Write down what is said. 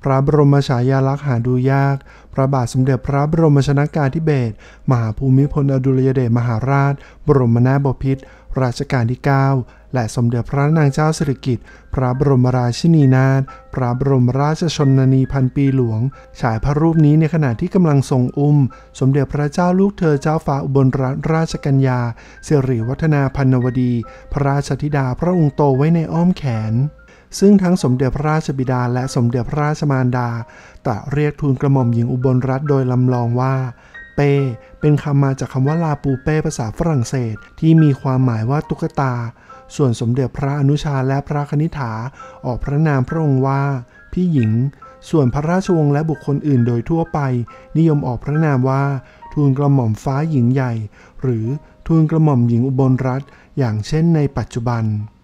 พระบรมฉายาลักษณ์หาดูยากพระบาทสมเด็จพระบรมชนกาธิเบศรมหาภูมิพลอดุลยเดชมหาราชบรมนาถบพิตรรัชกาลที่ 9 และสมเด็จพระนางเจ้าสิริกิติ์พระบรมราชินีนาถพระบรมราชชนนีพันปีหลวงฉายพระรูปนี้ในขณะที่กำลังทรงอุ้มสมเด็จพระเจ้าลูกเธอเจ้าฟ้าอุบลรัตนราชกัญญาสิริวัฒนาพันนวดีพระราชธิดาพระองค์โตไว้ในอ้อมแขนซึ่งทั้งสมเด็จพระราชบิดาและสมเด็จพระราชมารดาตรัสเรียกทูลกระหม่อมหญิงอุบลรัตน์โดยลำลองว่าเป้เป็นคำมาจากคำว่าลาปูเป้ภาษาฝรั่งเศสที่มีความหมายว่าตุ๊กตาส่วนสมเด็จพระอนุชาและพระคณิษฐาออกพระนามพระองค์ว่าพี่หญิงส่วนพระราชวงศ์และบุคคลอื่นโดยทั่วไปนิยมออกพระนามว่าทูลกระหม่อมฟ้าหญิงใหญ่หรือทูลกระหม่อมหญิงอุบลรัตน์อย่างเช่นในปัจจุบัน